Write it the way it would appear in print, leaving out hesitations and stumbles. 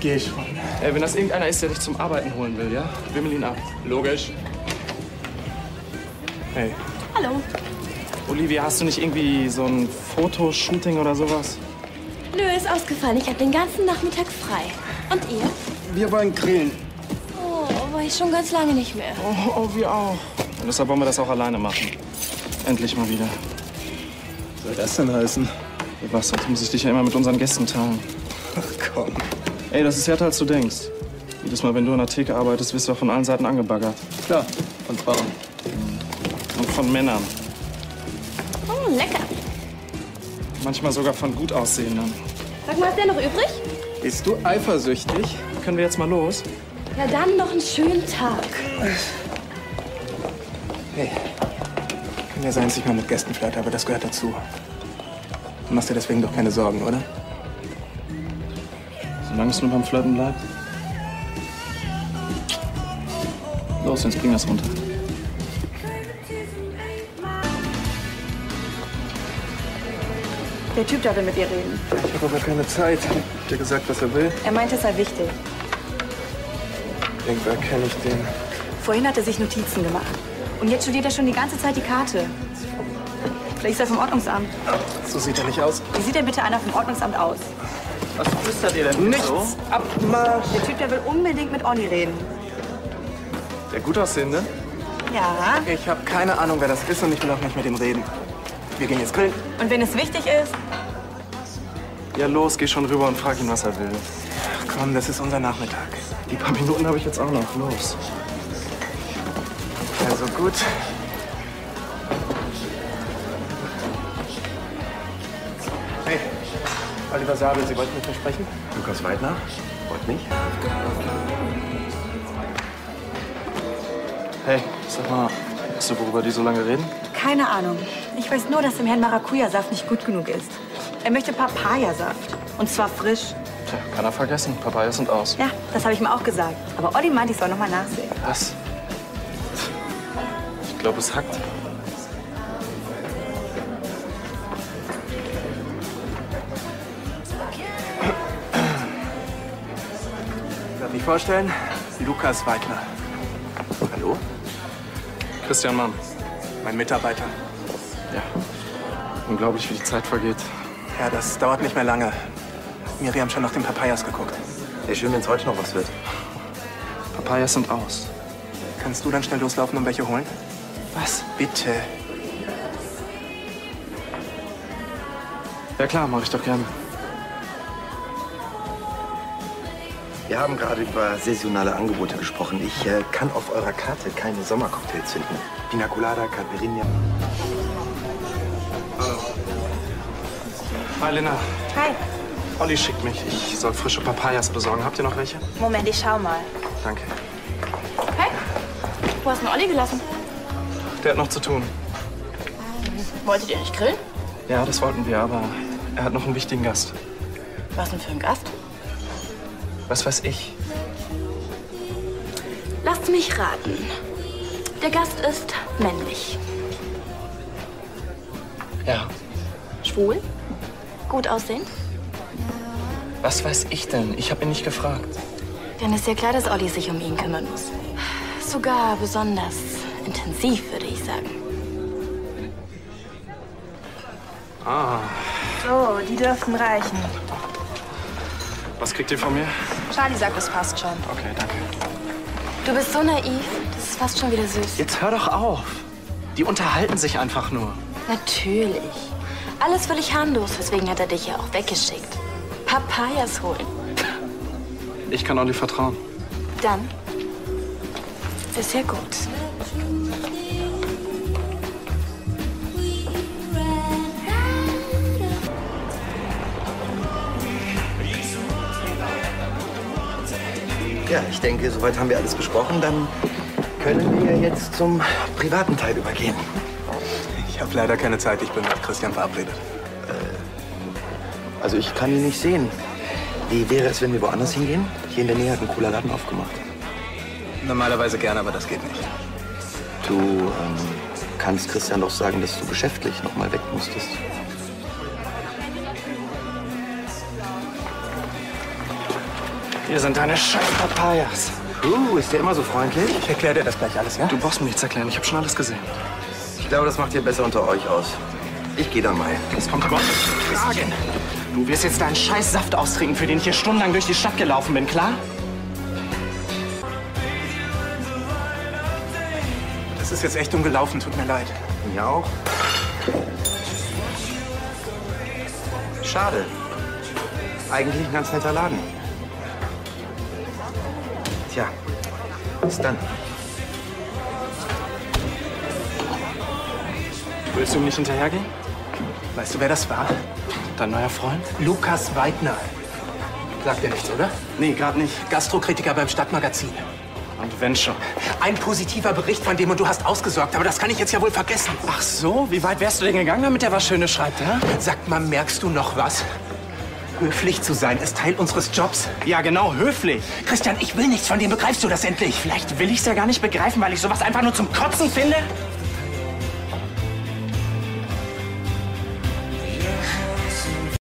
geh schon. Ey, wenn das irgendeiner ist, der dich zum Arbeiten holen will, ja? Wimmel ihn ab. Logisch. Hey. Hallo. Olivia, hast du nicht irgendwie so ein Fotoshooting oder sowas? Nö, ist ausgefallen. Ich habe den ganzen Nachmittag frei. Und ihr? Wir wollen grillen. Oh, war ich schon ganz lange nicht mehr. Oh, wir auch. Und deshalb wollen wir das auch alleine machen. Endlich mal wieder. Was soll das denn heißen? Was, sonst muss ich dich ja immer mit unseren Gästen teilen. Ach komm. Ey, das ist härter, als du denkst. Jedes Mal, wenn du an der Theke arbeitest, wirst du auch von allen Seiten angebaggert. Klar, von Frauen. Und von Männern. Oh, lecker. Manchmal sogar von gut aussehenden. Sag mal, ist der noch übrig? Bist du eifersüchtig? Können wir jetzt mal los? Ja, dann noch einen schönen Tag. Hey, kann ja sein, dass ich mal mit Gästen flirte, aber das gehört dazu. Du machst dir deswegen doch keine Sorgen, oder? Solange es nur beim Flirten bleibt. Los, jetzt bring das runter. Der Typ da will mit ihr reden. Ich habe aber keine Zeit. Hat er gesagt, was er will? Er meint, es sei wichtig. Irgendwer kenne ich den. Vorhin hat er sich Notizen gemacht. Und jetzt studiert er schon die ganze Zeit die Karte. Vielleicht ist er vom Ordnungsamt. So sieht er nicht aus. Wie sieht denn bitte einer vom Ordnungsamt aus? Was flüstert ihr denn Nichts! so? Abmarsch! Der Typ, der will unbedingt mit Olli reden. Der gut aussehende? Ja. Ich habe keine Ahnung, wer das ist und ich will auch nicht mit ihm reden. Wir gehen jetzt grillen. Und wenn es wichtig ist? Ja, los, geh schon rüber und frag ihn, was er will. Ach komm, das ist unser Nachmittag. Die paar Minuten habe ich jetzt auch noch. Los. Also gut. Hey, Oliver Sabel, Sie wollten mit mir sprechen? Lukas Weidner? Freut mich. Hey, sag mal, weißt du, worüber die so lange reden? Keine Ahnung. Ich weiß nur, dass dem Herrn Maracuja-Saft nicht gut genug ist. Er möchte Papayasaft. Und zwar frisch. Tja, kann er vergessen. Papayas sind aus. Ja, das habe ich ihm auch gesagt. Aber Olli meint, ich soll noch mal nachsehen. Was? Ich glaube, es hackt. Darf ich vorstellen? Lukas Weidner. Hallo? Christian Mann. Mein Mitarbeiter. Ja. Unglaublich, wie die Zeit vergeht. Ja, das dauert nicht mehr lange. Miriam schon nach den Papayas geguckt. Wäre schön, wenn es heute noch was wird. Papayas sind aus. Kannst du dann schnell loslaufen und welche holen? Was? Bitte. Ja klar, mache ich doch gerne. Wir haben gerade über saisonale Angebote gesprochen. Ich kann auf eurer Karte keine Sommercocktails finden. Pina Colada, Caipirinha. Hi, Lena. Hi. Olli schickt mich. Ich soll frische Papayas besorgen. Habt ihr noch welche? Moment, ich schau mal. Danke. Hey, wo hast du den Olli gelassen? Der hat noch zu tun. Wolltet ihr nicht grillen? Ja, das wollten wir, aber er hat noch einen wichtigen Gast. Was denn für ein Gast? Was weiß ich? Lasst mich raten. Der Gast ist männlich. Ja. Schwul? Gut aussehend? Was weiß ich denn? Ich habe ihn nicht gefragt. Dann ist ja klar, dass Olli sich um ihn kümmern muss. Sogar besonders intensiv, würde ich sagen. Ah. So, die dürften reichen. Was kriegt ihr von mir? Charlie sagt, es passt schon. Okay, danke. Du bist so naiv, das ist fast schon wieder süß. Jetzt hör doch auf. Die unterhalten sich einfach nur. Natürlich. Alles völlig harmlos, deswegen hat er dich ja auch weggeschickt. Papayas holen. Ich kann Olli vertrauen. Dann ist ja gut. Ja, ich denke, soweit haben wir alles besprochen. Dann können wir jetzt zum privaten Teil übergehen. Ich habe leider keine Zeit. Ich bin mit Christian verabredet. Also ich kann ihn nicht sehen. Wie wäre es, wenn wir woanders hingehen? Hier in der Nähe hat ein cooler Laden aufgemacht. Normalerweise gerne, aber das geht nicht. Du kannst Christian doch sagen, dass du geschäftlich noch mal weg musstest. Hier sind deine scheiß Papayas. Ist der immer so freundlich? Ich erkläre dir das gleich alles, ja? Du brauchst mir nichts erklären, ich habe schon alles gesehen. Ich glaube, das macht ihr besser unter euch aus. Ich gehe dann mal. Das kommt überhaupt nicht in Frage. Du wirst jetzt deinen scheiß Saft austrinken, für den ich hier stundenlang durch die Stadt gelaufen bin, klar? Das ist jetzt echt umgelaufen, tut mir leid. Mir auch. Schade. Eigentlich ein ganz netter Laden. Tja, bis dann. Willst du ihm nicht hinterhergehen? Weißt du, wer das war? Dein neuer Freund? Lukas Weidner. Sagt dir nichts, oder? Nee, gerade nicht. Gastrokritiker beim Stadtmagazin. Und wenn schon. Ein positiver Bericht von dem und du hast ausgesorgt, aber das kann ich jetzt ja wohl vergessen. Ach so, wie weit wärst du denn gegangen, damit er was Schönes schreibt, hä? Sag mal, merkst du noch was? Höflich zu sein ist Teil unseres Jobs. Ja, genau, höflich. Christian, ich will nichts von dem. Begreifst du das endlich? Vielleicht will ich's ja gar nicht begreifen, weil ich sowas einfach nur zum Kotzen finde.